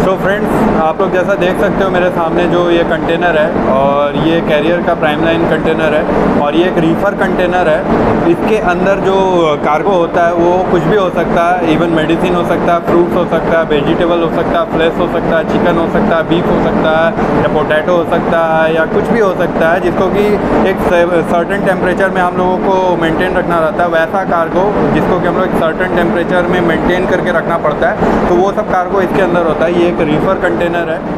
So friends, आप लोग जैसा देख सकते हो मेरे सामने जो ये कंटेनर है, और ये कैरियर का प्राइम लाइन कंटेनर है, और ये एक रीफ़र कंटेनर है। इसके अंदर जो कार्गो होता है वो कुछ भी हो सकता है, इवन मेडिसिन हो सकता है, फ्रूट्स हो सकता है, वेजिटेबल हो सकता है, फ्लेश हो सकता है, चिकन हो सकता है, बीफ हो सकता है, या पोटैटो हो सकता है, या कुछ भी हो सकता है जिसको कि एक सर्टेन टेम्परेचर में हम लोगों को मेंटेन रखना रहता है। वैसा कार्गो जिसको कि हम लोग एक सर्टेन टेम्परेचर में मेंटेन करके रखना पड़ता है, तो वो सब कार्गो इसके अंदर होता है। ये एक रीफ़र कंटेनर है।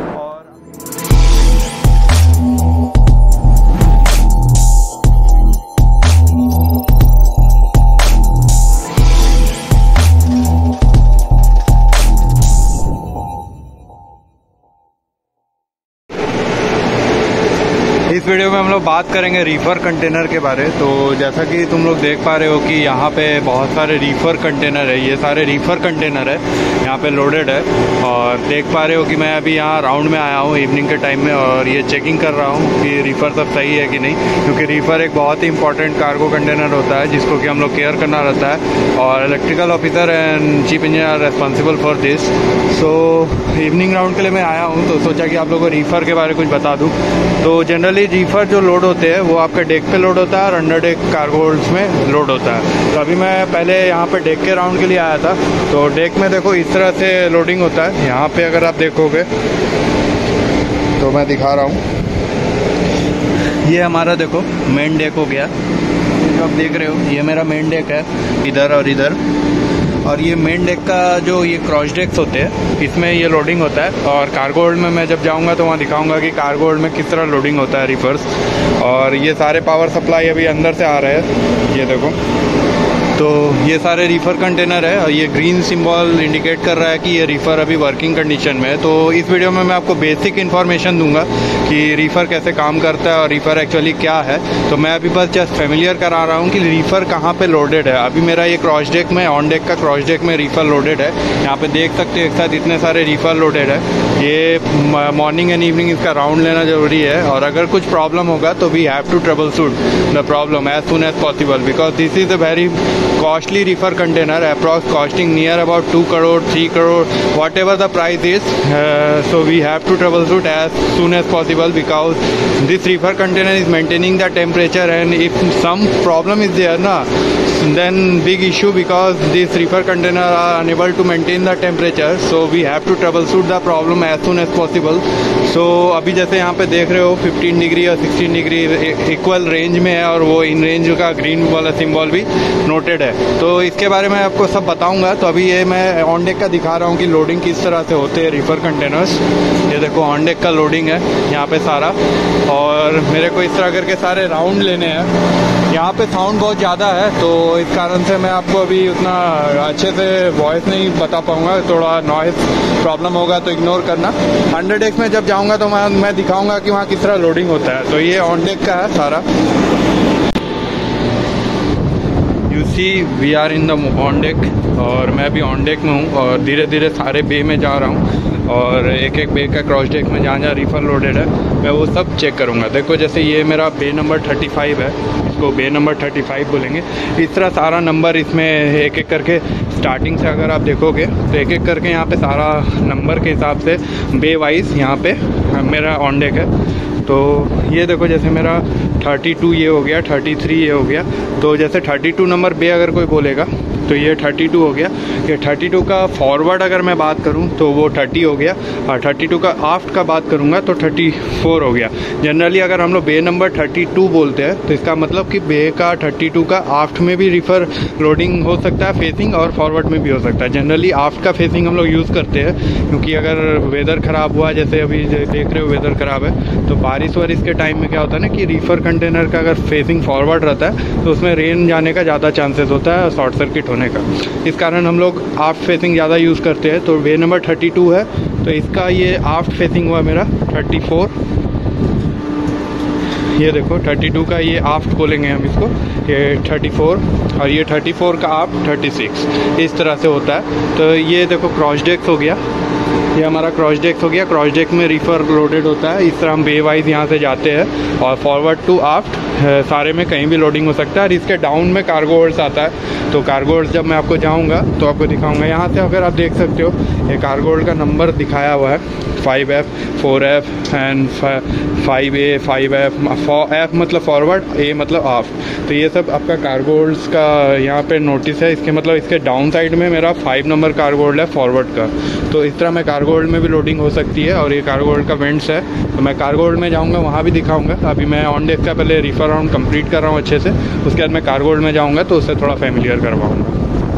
इस वीडियो में हम लोग बात करेंगे रीफ़र कंटेनर के बारे। तो जैसा कि तुम लोग देख पा रहे हो कि यहाँ पे बहुत सारे रीफ़र कंटेनर है, ये सारे रीफ़र कंटेनर है यहाँ पे लोडेड है। और देख पा रहे हो कि मैं अभी यहाँ राउंड में आया हूँ इवनिंग के टाइम में, और ये चेकिंग कर रहा हूँ कि रीफ़र सब सही है कि नहीं, क्योंकि रीफ़र एक बहुत ही इंपॉर्टेंट कार्गो कंटेनर होता है जिसको कि हम लोग केयर करना रहता है, और electrical officer and chief engineer are responsible for this. So evening round के लिए मैं आया हूँ, तो सोचा कि आप लोगों को रीफ़र के बारे में कुछ बता दूँ। तो जनरली रीफ़र जो लोड होते हैं वो आपके डेक पे लोड होता है और अंडर डेक कार्गो होल्ड्स में लोड होता है। तो अभी मैं पहले यहाँ पे डेक के राउंड के लिए आया था। तो डेक में देखो इस तरह से लोडिंग होता है। यहाँ पे अगर आप देखोगे तो मैं दिखा रहा हूँ, ये हमारा देखो मेन डेक हो गया। जो आप देख रहे हो ये मेरा मेन डेक है, इधर और इधर। और ये मेन डेक का जो ये क्रॉस डेक्स होते हैं इसमें ये लोडिंग होता है। और कार्गो होल्ड में मैं जब जाऊंगा तो वहाँ दिखाऊंगा कि कार्गो होल्ड में किस तरह लोडिंग होता है रिवर्स। और ये सारे पावर सप्लाई अभी अंदर से आ रहे हैं, ये देखो। तो ये सारे रीफ़र कंटेनर है, और ये ग्रीन सिंबल इंडिकेट कर रहा है कि ये रीफ़र अभी वर्किंग कंडीशन में है। तो इस वीडियो में मैं आपको बेसिक इन्फॉर्मेशन दूंगा कि रीफ़र कैसे काम करता है और रीफ़र एक्चुअली क्या है। तो मैं अभी बस जस्ट फेमिलियर करा रहा हूँ कि रीफ़र कहाँ पे लोडेड है। अभी मेरा ये क्रॉस डेक में, ऑन डेक का क्रॉस डेक में रीफ़र लोडेड है। यहाँ पे देख सकते हो एक साथ इतने सारे रीफ़र लोडेड है। ये मॉर्निंग एंड इवनिंग इसका राउंड लेना ज़रूरी है, और अगर कुछ प्रॉब्लम होगा तो we have to trouble shoot the problem as soon as possible, because this is a very costly reefer container, approx costing near about 2 crore 3 crore, whatever the price is. So we have to troubleshoot as soon as possible, because this reefer container is maintaining the temperature, and if some problem is there na, then big issue, because these reefer container are unable to maintain the temperature. So we have to troubleshoot the problem as soon as possible. So अभी जैसे यहाँ पे देख रहे हो 15 degree और 16 degree equal range में है, और वो इन रेंज का ग्रीन वाला सिंबल भी नोटेड है। तो इसके बारे में आपको सब बताऊंगा। तो अभी ये मैं ऑन डेक का दिखा रहा हूँ कि लोडिंग किस तरह से होते हैं रीफ़र कंटेनर्स। ये देखो ऑन डेक का लोडिंग है यहाँ पे सारा, और मेरे को इस तरह करके सारे राउंड लेने हैं। यहाँ पे साउंड बहुत ज़्यादा है, तो इस कारण से मैं आपको अभी उतना अच्छे से वॉइस नहीं बता पाऊँगा। थोड़ा नॉइस प्रॉब्लम होगा तो इग्नोर करना। 100x में जब जाऊँगा तो मैं दिखाऊँगा कि वहाँ किस तरह लोडिंग होता है। तो ये ऑन डेक का है सारा। You see we are in the on deck, और मैं अभी ऑन डेक में हूँ, और धीरे धीरे सारे बे में जा रहा हूँ, और एक एक बे का क्रॉस डेक में जहाँ जहाँ रीफ़र लोडेड है मैं वो सब चेक करूँगा। देखो जैसे ये मेरा बे नंबर 35 है, इसको बे नंबर 35 बोलेंगे। इस तरह सारा नंबर इसमें एक एक करके स्टार्टिंग से अगर आप देखोगे तो एक एक करके यहाँ पे सारा नंबर के हिसाब से बे वाइज यहाँ पे मेरा ऑन डेक है। तो ये देखो जैसे मेरा 32 ये हो गया, 33 ये हो गया। तो जैसे 32 नंबर बे अगर कोई बोलेगा तो ये 32 हो गया। ये 32 का फॉरवर्ड अगर मैं बात करूं तो वो 30 हो गया, और 32 का आफ्ट का बात करूंगा तो 34 हो गया। जनरली अगर हम लोग बे नंबर 32 बोलते हैं तो इसका मतलब कि बे का 32 का आफ्ट में भी रीफ़र लोडिंग हो सकता है, फेसिंग, और फॉरवर्ड में भी हो सकता है। जनरली आफ्ट का फेसिंग हम लोग यूज़ करते हैं, क्योंकि अगर वेदर ख़राब हुआ, जैसे अभी देख रहे हो वेदर ख़राब है, तो बारिश वारिश के टाइम में क्या होता है ना कि रीफ़र कंटेनर का अगर फेसिंग फॉरवर्ड रहता है तो उसमें रेन जाने का ज़्यादा चांसेस होता है शॉर्ट सर्किट होने का। इस कारण हम लोग आफ्ट फेसिंग ज़्यादा यूज़ करते हैं। तो वे नंबर 32 है, तो इसका ये आफ्ट फेसिंग हुआ मेरा 34। ये देखो 32 का ये आफ्ट बोलेंगे हम इसको, ये 34, और ये 34 का आफ्ट 36, इस तरह से होता है। तो ये देखो क्रॉस डेक्स हो गया, ये हमारा क्रॉस डेक हो गया। क्रॉस डेक में रीफर लोडेड होता है। इस तरह हम बे वाइज यहाँ से जाते हैं और फॉरवर्ड टू आफ्ट सारे में कहीं भी लोडिंग हो सकता है। और इसके डाउन में कार्गो होल्ड्स आता है, तो कार्गो होल्ड्स जब मैं आपको जाऊँगा तो आपको दिखाऊँगा। यहाँ से अगर आप देख सकते हो ये कार्गो होल्ड का नंबर दिखाया हुआ है 5F 4F and 5A 5F। F मतलब फॉरवर्ड, A मतलब आफ्ट। तो ये सब आपका कार्गो होल्ड्स का यहाँ पे नोटिस है। इसके मतलब इसके डाउन साइड में मेरा 5 नंबर कार्गो होल्ड है फॉरवर्ड का। तो इस तरह मैं कार्गो होल्ड में भी लोडिंग हो सकती है। और ये कार्गो होल्ड का वेंट्स है, तो मैं कार्गो होल्ड में जाऊँगा, वहाँ भी दिखाऊँगा। अभी मैं ऑन डेक का पहले रीफर राउंड कंप्लीट कर रहा हूँ अच्छे से, उसके बाद मैं कार्गो होल्ड में जाऊँगा तो उससे थोड़ा फैमिलियर करवाऊँगा।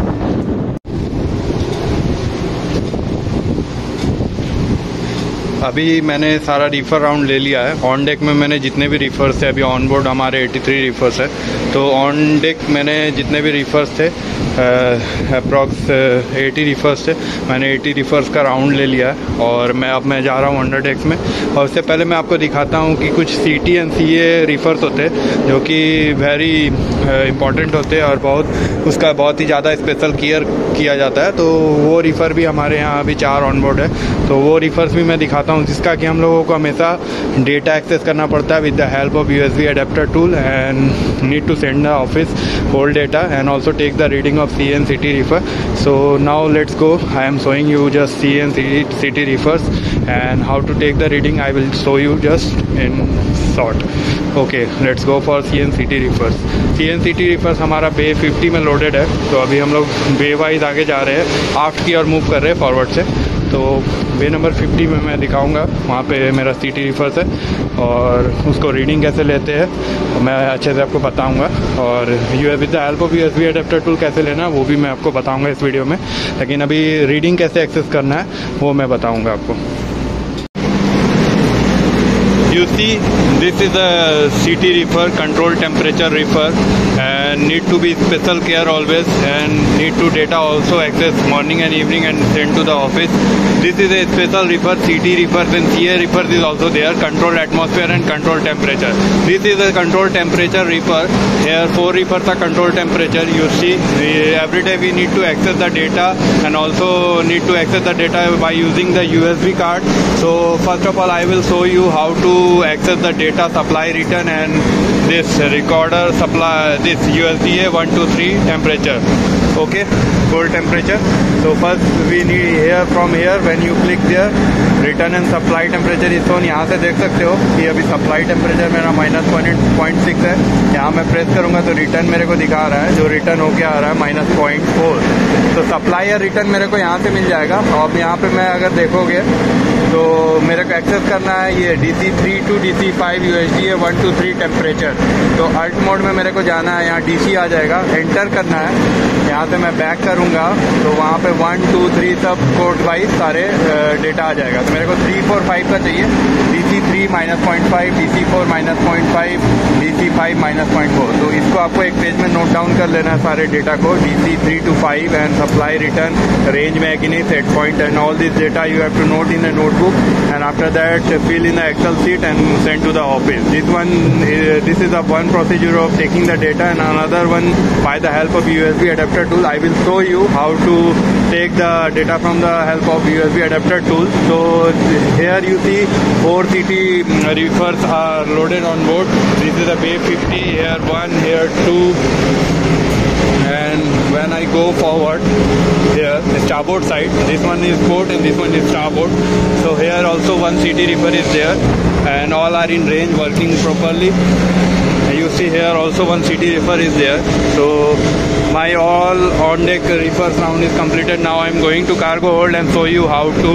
अभी मैंने सारा रीफर राउंड ले लिया है। ऑन डेक में मैंने जितने भी रीफर्स थे, अभी ऑन बोर्ड हमारे 83 रीफर्स है, तो ऑन डेक मैंने जितने भी रीफर्स थे अप्रॉक्स 80 रीफर्स थे, मैंने 80 रीफर्स का राउंड ले लिया है। और मैं जा रहा हूँ अंडर डेक्स में। और उससे पहले मैं आपको दिखाता हूँ कि कुछ CT एंड CA रीफर्स होते हैं जो कि वेरी इंपॉर्टेंट होते हैं और उसका बहुत ही ज़्यादा स्पेशल केयर किया जाता है। तो वो रीफर भी हमारे यहाँ अभी 4 ऑन बोर्ड है, तो वो रीफर्स भी मैं दिखाता हूँ, जिसका कि हम लोगों को हमेशा डेटा एक्सेस करना पड़ता है with the help of USB adapter tool and need to send the office whole data and also take the reading of CA and CT reefer. So now let's go. I am showing you just CA and CT reefers and how to take the reading. I will show you just in short. Okay, let's go for CA and CT reefers. CA and CT reefers हमारा बे 50 में loaded है, तो अभी हम लोग बे wise आगे जा रहे हैं, आफ्ट की ओर मूव कर रहे हैं फॉरवर्ड से। तो बे नंबर 50 में मैं दिखाऊंगा, वहाँ पे मेरा CT रीफर्स है और उसको रीडिंग कैसे लेते हैं मैं अच्छे से आपको बताऊंगा। और with the help of USB adapter tool कैसे लेना है वो भी मैं आपको बताऊंगा इस वीडियो में, लेकिन अभी रीडिंग कैसे एक्सेस करना है वो मैं बताऊंगा आपको। You see, this is a CT reefer, control temperature reefer, and need to be special care always, and need to data also access morning and evening and send to the office. This is a special reefer. CT reefer and CA reefer is also there. Control atmosphere and control temperature. This is a control temperature reefer. Here 4 reefers are control temperature. You see, every day we need to access the data and also need to access the data by using the USB card. So first of all, I will show you how to access the data supply return and this recorder supply, this USB 123 temperature. Okay, cold temperature. So first we need here, from here when you click there, return and supply temperature is shown. यहाँ से देख सकते हो कि अभी supply temperature मेरा -0.6 है। यहाँ मैं प्रेस करूँगा तो रिटर्न मेरे को दिखा रहा है, जो रिटर्न होके आ रहा है -0.4। तो सप्लाई या रिटर्न मेरे को यहाँ से मिल जाएगा। और यहाँ पे मैं अगर देखोगे तो मेरे को एक्सेस करना है ये DC3 to DC5 USD 123 temperature. तो अल्ट मोड में मेरे को जाना है, यहाँ DC आ जाएगा, एंटर करना है। यहाँ से मैं बैक करूँगा तो वहाँ पे 1 2 3 सब कोड वाइज सारे डेटा आ जाएगा। तो मेरे को 3 4 5 का चाहिए, DC3 -0.5, DC4 -0.5, DC5 -0.4। तो इसको आपको एक पेज में नोट डाउन कर लेना है सारे डेटा को, DC3 to 5 and supply return, range मैगनी, set point and all this data you have to note in a notebook, and after that fill in the Excel sheet and send to the office. This is the one procedure of taking the data, and another one by the help of USB adapter tool. I will show you how to take the data from the help of USB adapter tool. So here you see 4 CT reefers are loaded on board. This is a Bay 50, here 1, here 2. And when I go forward, here the starboard side, this one is port and this one is starboard. So here also one CT reefer is there, and all are in range, working properly. You see here also one CT reefer is there. So my all on deck reefers round is completed. Now I am going to cargo hold and show you how to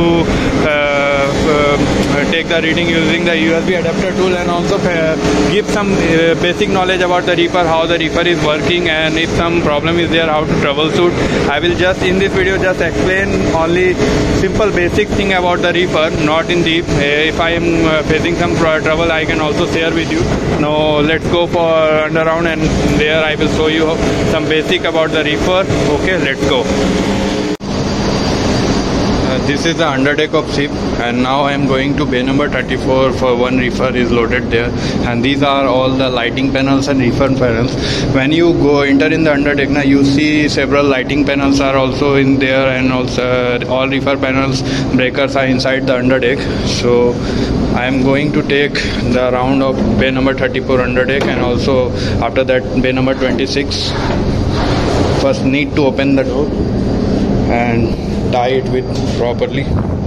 take the reading using the USB adapter tool, and also give some basic knowledge about the reefer, how the reefer is working, and if some problem is there, how to troubleshoot. I will just in this video just explain only simple basic thing about the reefer, not in deep. If I am facing some trouble, I can also share with you. Now let's go for underground, and there I will show you some basic about the reefer. Okay, let's go. This is the underdeck of ship, and now I am going to bay number 34 for one reefer is loaded there, and these are all the lighting panels and reefer panels. When you go enter in the underdeck now, you see several lighting panels are also in there, and also all reefer panels breakers are inside the underdeck. So I am going to take the round of bay number 34 underdeck, and also after that bay number 26. First need to open the door and tie it with properly.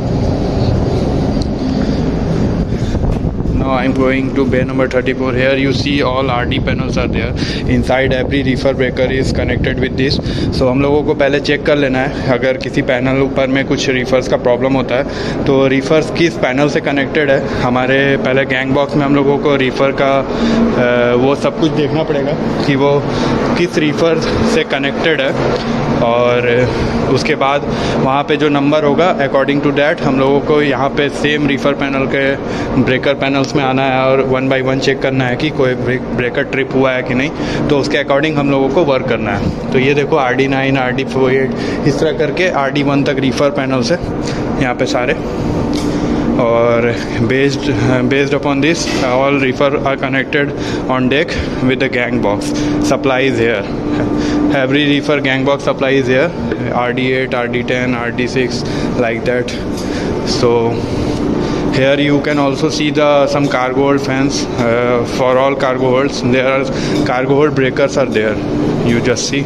Now I'm going to bay number 34. Here you see all RD panels are there. Inside every reefer breaker is connected with this. So हम लोगों को पहले check कर लेना है अगर किसी panel ऊपर में कुछ रीफर्स का प्रॉब्लम होता है तो रीफर्स किस पैनल से कनेक्टेड है. हमारे पहले गैंग बॉक्स में हम लोगों को रीफर का वो सब कुछ देखना पड़ेगा कि वो किस रीफर से कनेक्टेड है, और उसके बाद वहाँ पे जो नंबर होगा अकॉर्डिंग टू डैट हम लोगों को यहाँ पे सेम रीफर पैनल के ब्रेकर पैनल्स में आना है और 1 बाय 1 चेक करना है कि कोई ब्रेकर ट्रिप हुआ है कि नहीं. तो उसके अकॉर्डिंग हम लोगों को वर्क करना है. तो ये देखो RD9 RD48 इस तरह करके RD1 तक रीफर पैनल्स है यहाँ पे सारे, और based upon this all reefer are connected on deck with the gang box. Supply is here. Every reefer gang box supply is here. RD8, RD10, RD6 like that. So here you can also see some cargo hold fans for all cargo holds. There are cargo hold breakers are there. You just see.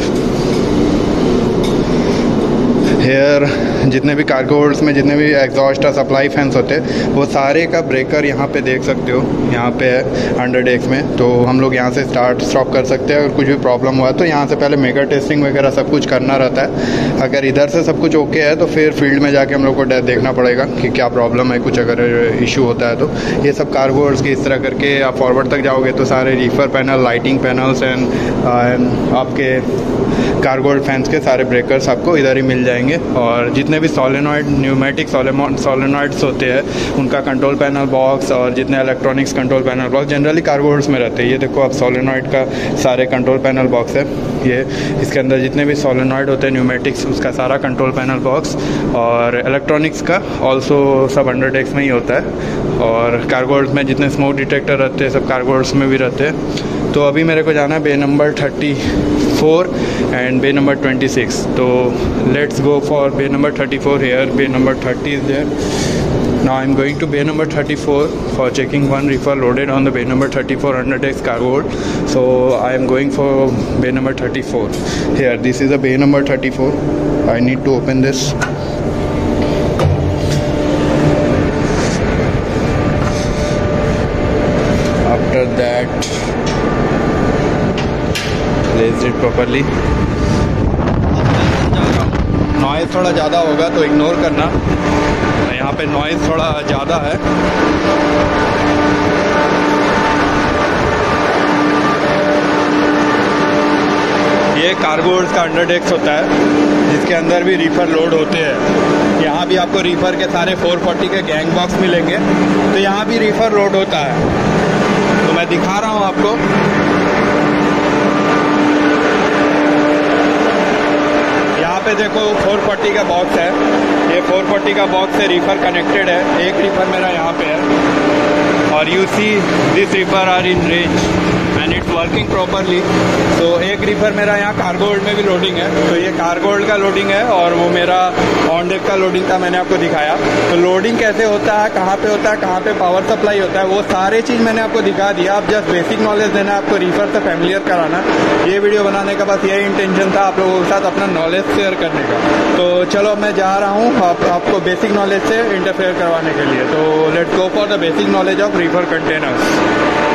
Here जितने भी cargo holds में जितने भी exhaust और supply fans होते हैं वो सारे का ब्रेकर यहाँ पे देख सकते हो. यहाँ पे है अंडर डेक्स में, तो हम लोग यहाँ से स्टार्ट स्टॉप कर सकते हैं. अगर कुछ भी प्रॉब्लम हुआ तो यहाँ से पहले मेगा टेस्टिंग वगैरह सब कुछ करना रहता है. अगर इधर से सब कुछ ओके है तो फिर फील्ड में जाके हम लोग को देखना पड़ेगा कि क्या प्रॉब्लम है, कुछ अगर इशू होता है तो. ये सब कार्गो होल्ड्स की इस तरह करके आप फॉरवर्ड तक जाओगे तो सारे reefer panel, lighting panels and आपके कार्गो होल्ड फैंस के सारे ब्रेकर्स आपको इधर ही मिल जाएंगे. और जितने भी सोलेनॉइड न्यूमेटिक सोलेनॉइड्स होते हैं उनका कंट्रोल पैनल बॉक्स और जितने electronics control panel box generally cargo holds में रहते हैं. ये देखो आप सोलेनॉइड का सारे कंट्रोल पैनल बॉक्स है. ये इसके अंदर जितने भी सोलेनॉइड होते हैं न्यूमेटिक्स उसका सारा कंट्रोल पैनल बॉक्स, और इलेक्ट्रॉनिक्स का ऑल्सो सब अंडर डेक्स में ही होता है. और कार्गो होल्ड्स में जितने स्मोक डिटेक्टर रहते हैं सब कार्गो होल्ड्स में भी रहते हैं. तो अभी मेरे को जाना है bay number 34 and bay number 26. तो let's go for bay number 34. Here bay number 30 is there. Now I am going to bay number 34 for checking one reefer loaded on the bay number 34 under decks cargo hold. So I am going for bay number 34. Here, this is a bay number 34. I need to open this. After that, place it properly. Noise थोड़ा ज़्यादा होगा तो ignore करना. यहाँ पे noise थोड़ा ज़्यादा है. ये कार्गो होल्ड्स का अंडर डेक्स होता है जिसके अंदर भी रीफर लोड होते हैं. यहाँ भी आपको रीफर के सारे 440 के गैंग बॉक्स मिलेंगे. तो यहाँ भी रीफर लोड होता है. तो मैं दिखा रहा हूँ आपको. पे देखो 440 का बॉक्स है. ये 440 का बॉक्स से रीफर कनेक्टेड है. एक रीफर मेरा यहाँ पे है और you see this reefer are in range and it's working properly. तो एक रीफर मेरा यहाँ कार्गो होल्ड में भी लोडिंग है. तो ये कार्गो होल्ड का लोडिंग है और वो मेरा ऑन डेक का लोडिंग था, मैंने आपको दिखाया. तो लोडिंग कैसे होता है, कहाँ पे होता है, कहाँ पे पावर सप्लाई होता है, वो सारे चीज़ मैंने आपको दिखा दिया. आप जस्ट बेसिक नॉलेज देना, आपको रीफर से फैमिलियर कराना. ये वीडियो बनाने का बस यही इंटेंशन था, आप लोगों के साथ अपना नॉलेज शेयर करने का. तो चलो मैं जा रहा हूँ आपको बेसिक नॉलेज से इंटरफेयर करवाने के लिए. तो let's go for the basic knowledge of reefer containers.